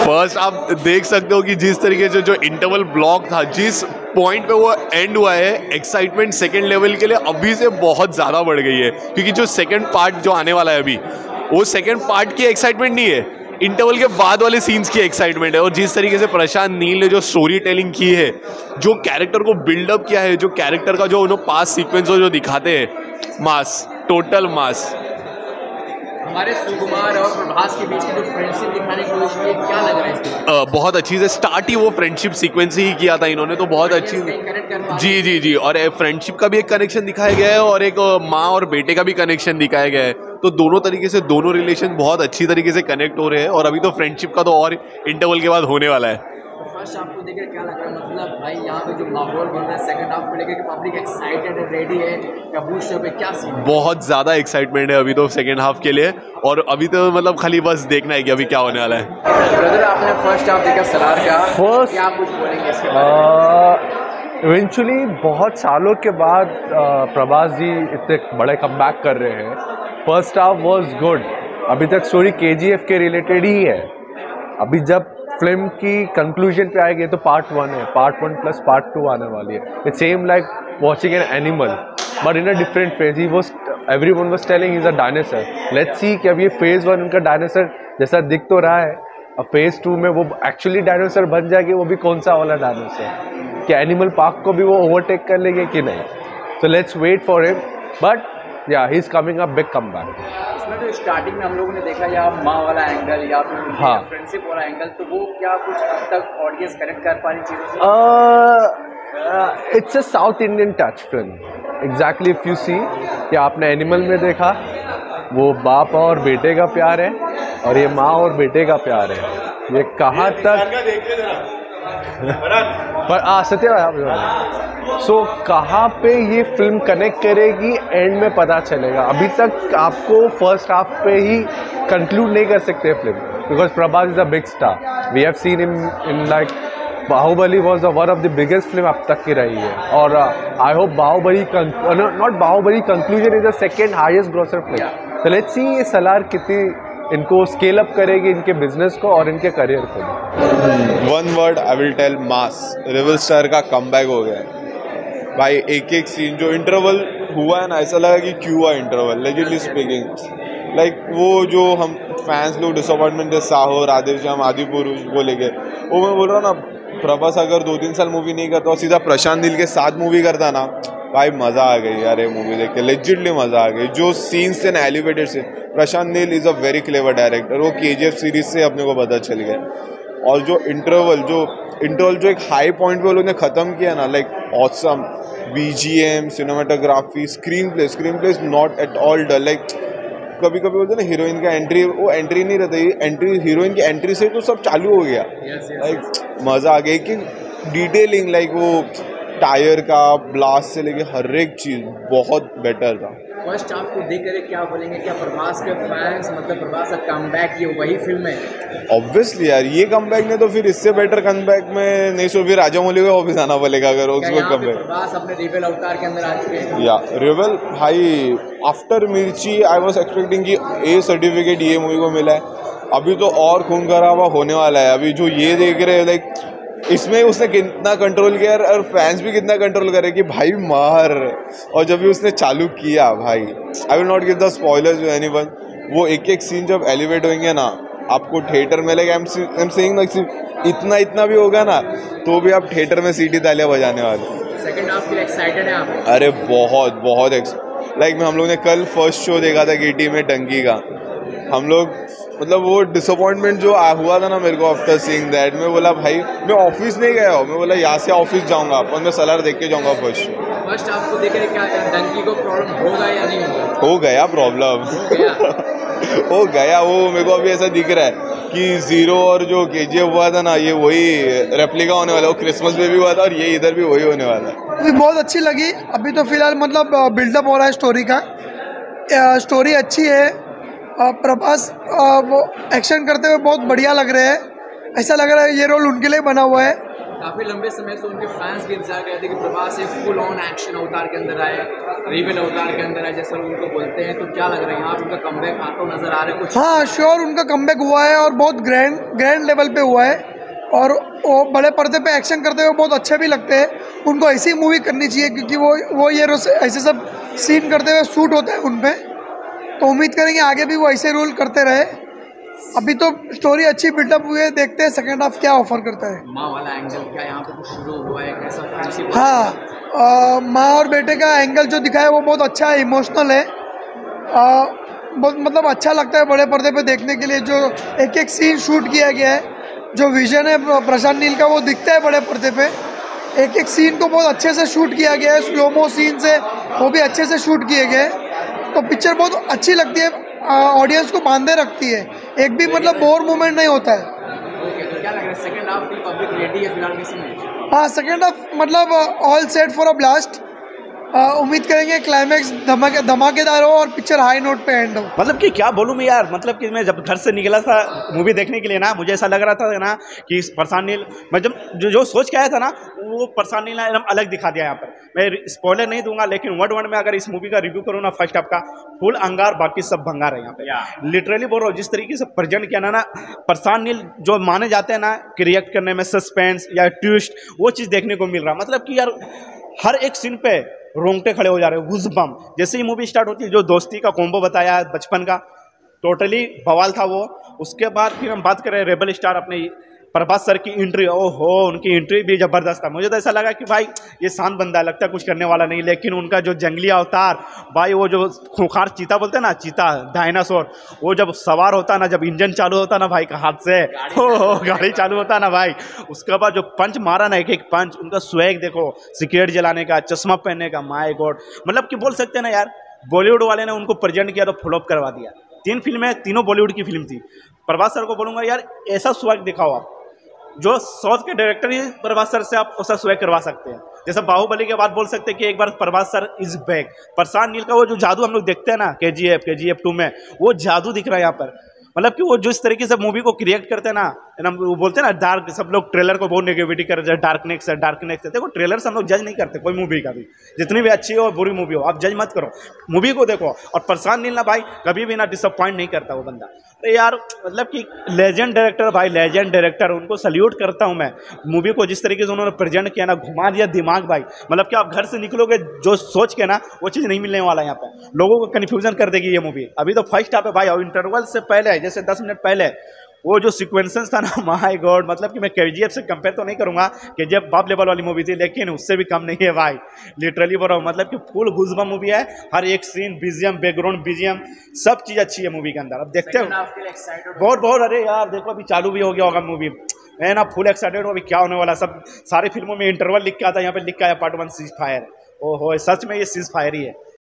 First आप देख सकते हो कि जिस तरीके से जो इंटरवल ब्लॉक था, जिस पॉइंट पे वो एंड हुआ है, एक्साइटमेंट सेकंड लेवल के लिए अभी से बहुत ज़्यादा बढ़ गई है, क्योंकि जो सेकंड पार्ट जो आने वाला है अभी, वो सेकंड पार्ट की एक्साइटमेंट नहीं है, इंटरवल के बाद वाले सीन्स की एक्साइटमेंट है। और जिस तरीके से प्रशांत नील ने जो स्टोरी टेलिंग की है, जो कैरेक्टर को बिल्डअप किया है, जो कैरेक्टर का जो उन्होंने पास्ट सीक्वेंस जो दिखाते हैं, मास, टोटल मास। हमारे सुकुमार और प्रभास के बीच की जो फ्रेंडशिप दिखाने की कोशिश की, क्या लग रहा है इसके? बहुत अच्छी से स्टार्ट ही वो फ्रेंडशिप सीक्वेंस ही किया था इन्होंने, तो बहुत अच्छी। जी जी जी, और फ्रेंडशिप का भी एक कनेक्शन दिखाया गया है और एक माँ और बेटे का भी कनेक्शन दिखाया गया है, तो दोनों तरीके से दोनों रिलेशन बहुत अच्छी तरीके से कनेक्ट हो रहे हैं। और अभी तो फ्रेंडशिप का तो और इंटरवल के बाद होने वाला है। फर्स्ट हाफ को देखकर क्या लग रहा है, मतलब भाई यहाँ पे जो माहौल बन रहा है सेकंड हाफ को लेकर कि पब्लिक एक्साइटेड है, रेडी है, या बूस्ट शो पे क्या सीन है? बहुत ज़्यादा एक्साइटमेंट है अभी तो सेकंड हाफ के लिए, और अभी तो मतलब खाली बस देखना है कि अभी क्या होने वाला है। ब्रदर, आपने फर्स्ट हाफ देखा सलार का, फर्स्ट क्या कुछ बोलेंगे इसके बारे में? इवेंचुअली बहुत सालों के बाद प्रभास जी इतने बड़े कमबैक कर रहे हैं। First half was good. अभी तक स्टोरी केजीएफ के रिलेटेड ही है। अभी जब फिल्म की कंक्लूजन पे आएगी तो पार्ट 1 है, पार्ट 1 प्लस पार्ट 2 आने वाली है। It's same like watching an Animal but in a different phase. He was everyone was telling is a dinosaur. Let's see कि अब ये फेज 1 उनका डायनासोर जैसा दिख तो रहा है, अब फेज 2 में वो एक्चुअली डायनासोर बन जाएगी, वो भी कौन सा वाला डायनासोर, कि एनिमल पार्क को भी वो ओवरटेक कर लेंगे कि नहीं। So let's wait for him, but yeah he is coming a big comeback. इसमें जो स्टार्टिंग में हम लोगों ने देखा या माँ वाला एंगल या फिर हाँ, फ्रेंडशिप वाला एंगल, तो वो क्या कुछ अब तक ऑडियंस कनेक्ट कर पा रही चीज़ों से? It's a South Indian touch film exactly. If you see कि आपने एनिमल में देखा, वो बाप और बेटे का प्यार है और ये माँ और बेटे का प्यार है। ये कहाँ तक पर सत्य सो कहाँ पे ये फिल्म कनेक्ट करेगी एंड में पता चलेगा। अभी तक आपको फर्स्ट हाफ पे ही कंक्लूड नहीं कर सकते film, because Prabhas is a big star. We have seen him in like Baahubali was one of the biggest film अब तक की रही है, और I hope Baahubali not Baahubali conclusion is the second highest grosser film. तो लेट्स सी ये सलार कितनी इनको स्केल अप करेगी, इनके बिजनेस को और इनके करियर को। One word I will tell, mass. Rebel star का कमबैक हो गया है भाई। एक एक सीन जो इंटरवल हुआ है ना, ऐसा लगा कि क्यों हुआ इंटरवल, लेजिटली स्पीकिंग। लाइक वो जो हम फैंस लोग डिसअपॉइंटमेंट है साहो, राधेश्याम, आदि पुरुष को लेके, वो मैं बोल रहा हूँ ना, प्रभास अगर 2-3 साल मूवी नहीं करता और सीधा प्रशांत नील के साथ मूवी करता ना भाई, मज़ा आ गई यार ये मूवी देख के, लेजिटली मज़ा आ गई। जो सीन्स थे ना, elevated scene, Prashanth Neel is a very clever director, वो केजीएफ सीरीज से अपने को पता चल गया। और जो इंटरवल जो एक हाई पॉइंट पे वो लोग ने ख़त्म किया ना, like awesome BGM, cinematography, screenplay is not at all dull. Like कभी कभी बोलते ना हीरोइन का एंट्री, वो एंट्री नहीं रहता, एंट्री हीरोइन की एंट्री से तो सब चालू हो गया। लाइक मज़ा आ गया कि डिटेलिंग, लाइक वो टायर का ब्लास्ट से लेके हर एक चीज़ बहुत बेटर था। फर्स्ट हाफ को देखकर क्या बोलेंगे, क्या प्रभास के फैंस मतलब प्रभास का कमबैक ये वही फिल्म है? ऑब्वियसली यार, ये कमबैक ने तो फिर इससे बेटर कमबैक में नहीं, सो फिर राजामौली को वापस आना पड़ेगा अगर उसको कमबैक। प्रभास अपने रिबेल अवतार के अंदर आ चुके हैं। या रिबेल भाई, आफ्टर मिर्ची आई वाज एक्सपेक्टिंग कि ए सर्टिफिकेट ये मूवी को मिला है। अभी तो और खून खराबा होने वाला है। अभी जो ये देख रहे हैं, लाइक इसमें उसने कितना कंट्रोल किया और फैंस भी कितना कंट्रोल करे कि भाई मार। और जब भी उसने चालू किया भाई, I will not give the spoilers to anyone, वो एक एक सीन जब एलिवेट होंगे ना, आपको थिएटर में लगे, आई एम सेइंग लाइक इतना भी होगा ना, तो भी आप थिएटर में सीटी तालियां बजाने वाले। सेकंड हाफ के लिए एक्साइटेड है आप? अरे बहुत लाइक हम लोग ने कल फर्स्ट शो देखा था केटी में डंकी का। हम लोग मतलब वो डिसअपॉइंटमेंट जो हुआ था ना मेरे को आफ्टर सीइंग दैट, मैं बोला भाई मैं ऑफिस नहीं गया हूँ, मैं बोला यहाँ से ऑफिस जाऊँगा और मैं सलार देख के जाऊँगा फर्स्ट आपको देख कर क्या डंकी को प्रॉब्लम होगा या नहीं होगा? हो गया प्रॉब्लम हो गया। वो मेरे को अभी ऐसा दिख रहा है कि जीरो और जो केजीएफ हुआ था ना, ये वही रेप्लिका होने वाला है। वो क्रिसमस में भी हुआ था और ये इधर भी वही होने वाला है। बहुत अच्छी लगी। अभी तो फिलहाल मतलब बिल्डअप हो रहा है स्टोरी का, स्टोरी अच्छी है। प्रभास वो एक्शन करते हुए बहुत बढ़िया लग रहे हैं, ऐसा लग रहा है ये रोल उनके लिए बना हुआ है। काफी लंबे समय से उनके फैंस भी इंतजार कर रहे थे कि प्रभास एक फुल ऑन एक्शन अवतार के अंदर आए, रिबेल अवतार के अंदर आए, जैसे लोग उनको बोलते हैं। तो क्या लग रहा है यहाँ पे उनका कमबैक आता हुआ नजर आ रहा है कुछ? हाँ श्योर, उनका कमबैक हुआ है और बहुत ग्रैंड लेवल पे हुआ है, और वो बड़े पर्दे पे एक्शन करते हुए बहुत अच्छे भी लगते हैं। उनको ऐसी मूवी करनी चाहिए क्योंकि वो ये ऐसे सब सीन करते हुए शूट होता है उन पे, तो उम्मीद करेंगे आगे भी वो ऐसे रोल करते रहे। अभी तो स्टोरी अच्छी बिल्डअप हुई है, देखते हैं सेकेंड हाफ क्या ऑफर करता है। माँ वाला एंगल क्या यहाँ पे कुछ शुरू हुआ है, कैसा फ्रेंडशिप? हाँ, माँ और बेटे का एंगल जो दिखाया है वो बहुत अच्छा है, इमोशनल है, बहुत मतलब अच्छा लगता है बड़े पर्दे पे देखने के लिए। जो एक एक सीन शूट किया गया है, जो विजन है प्रशांत नील का वो दिखता है बड़े पर्दे पे। एक एक सीन को बहुत अच्छे से शूट किया गया है, स्लोमो सीन से वो भी अच्छे से शूट किए गए, तो पिक्चर बहुत अच्छी लगती है, ऑडियंस को बांधे रखती है, एक भी मतलब बोर मोमेंट नहीं होता है। ओके, तो क्या लग रहा है सेकंड हाफ की पब्लिक रेडी है फिलहाल किसी में? हाँ, सेकेंड हाफ मतलब all set for a blast. उम्मीद करेंगे क्लाइमैक्स धमाकेदार हो और पिक्चर हाई नोट पे एंड हो। मतलब कि क्या बोलूँ मैं यार, मतलब कि मैं जब घर से निकला था मूवी देखने के लिए ना, मुझे ऐसा लग रहा था ना कि प्रशांत नील, मैं जब जो सोच के आया था ना, वो प्रशांत नील ने एकदम अलग दिखा दिया यहाँ पर। मैं स्पॉइलर नहीं दूंगा, लेकिन वर्ड में अगर इस मूवी का रिव्यू करूँ ना, फर्स्ट हाफ का फुल अंगार, बाकी सब भंगार है यहाँ पे। लिटरली बोल रहा हूँ, जिस तरीके से प्रेजेंट किया ना प्रशांत नील, जो माने जाते हैं ना कि रिएक्ट करने में सस्पेंस या ट्विस्ट, वो चीज़ देखने को मिल रहा। मतलब कि यार हर एक सीन पे रोंगटे खड़े हो जा रहे हो, गूज़बम्प। जैसे ही मूवी स्टार्ट होती है, जो दोस्ती का कॉम्बो बताया बचपन का, टोटली बवाल था वो। उसके बाद फिर हम बात करें रेबल स्टार अपने प्रभास सर की एंट्री, ओहो उनकी एंट्री भी ज़बरदस्त था। मुझे तो ऐसा लगा कि भाई ये शांत बंदा है, लगता है कुछ करने वाला नहीं, लेकिन उनका जो जंगली अवतार भाई, वो जो खूंखार चीता बोलते हैं ना, चीता डायनासोर, वो जब सवार होता ना, जब इंजन चालू होता ना भाई का हाथ से, हो गाड़ी चालू होता ना भाई, उसके बाद जो पंच मारा ना, एक एक पंच, उनका स्वैग देखो, सिगरेट जलाने का, चश्मा पहनने का, माय गॉड। मतलब कि बोल सकते हैं ना यार, बॉलीवुड वाले ने उनको प्रेजेंट किया तो फ्लॉप करवा दिया। 3 फिल्में, तीनों बॉलीवुड की फिल्म थी। प्रभास सर को बोलूँगा यार, ऐसा स्वैग दिखाओ आप, जो साउथ के डायरेक्टर ही प्रभास सर से आप उसका स्वैग करवा सकते हैं। जैसे बाहुबली के बाद बोल सकते हैं कि एक बार Prabhas sir is back. Prashanth Neel का वो जो जादू हम लोग देखते हैं ना KGF 2 में, वो जादू दिख रहा है यहाँ पर। मतलब कि वो जिस तरीके से मूवी को क्रिएट करते हैं ना, वो बोलते हैं ना डार्क, सब लोग ट्रेलर को बहुत नेगेटिविटी कर रहे हैं, डार्कनेस है। देखो ट्रेलर से हम लोग जज नहीं करते कोई मूवी का भी, जितनी भी अच्छी हो बुरी मूवी हो, आप जज मत करो, मूवी को देखो। और प्रशांत नील ना भाई कभी भी ना डिसअपॉइंट नहीं करता वो बंदा। अरे यार मतलब कि लेजेंड डायरेक्टर भाई, लेजेंड डायरेक्टर, उनको सल्यूट करता हूँ मैं। मूवी को जिस तरीके से उन्होंने प्रेजेंट किया ना, घुमा दिया दिमाग भाई। मतलब कि आप घर से निकलोगे जो सोच के ना, वो चीज़ नहीं मिलने वाला यहाँ पे, लोगों को कन्फ्यूजन कर देगी ये मूवी। अभी तो फर्स्ट हाफ है भाई, और इंटरवल से पहले जैसे 10 मिनट पहले वो जो सीक्वेंसेस था ना, माय गॉड, मतलब कि मैं KGF से कंपेयर तो नहीं करूंगा, KGF बाप लेवल वाली मूवी थी, लेकिन उससे भी कम नहीं है भाई। लिटरली बोल रहा हूँ, मतलब कि फुल गूज़बम्प मूवी है। हर एक सीन, BGM, बैकग्राउंड BGM, सब चीज़ अच्छी है मूवी के अंदर। अब देखते हो बहुत। अरे यार देखो, अभी चालू भी हो गया होगा मूवी, मैं ना फुल एक्साइटेड हूँ अभी क्या होने वाला। सब सारी फिल्मों में इंटरवल लिख के आता है, यहाँ पे लिख के आया पार्ट 1 सीज फायर। ओहो, सच में ये सीज फायर ही है।